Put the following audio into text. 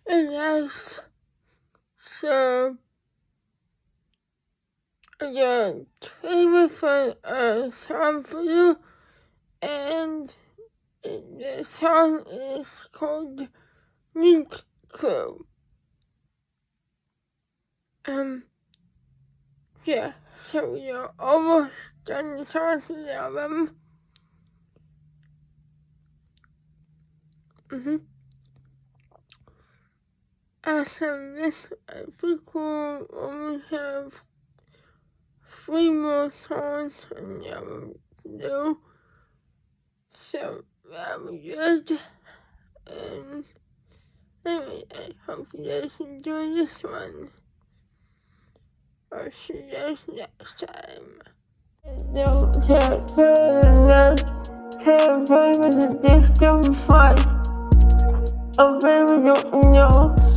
Yes. So, the favorite song for you, and the song is called Nuke Crew. Yeah, so we're almost done the songs of the album. After this prequel, we have 3 more songs on the album to do. So that was good. And anyway, I hope you guys enjoy this one. I'll see you guys next time. Don't care for the distant fight. Oh baby, don't know.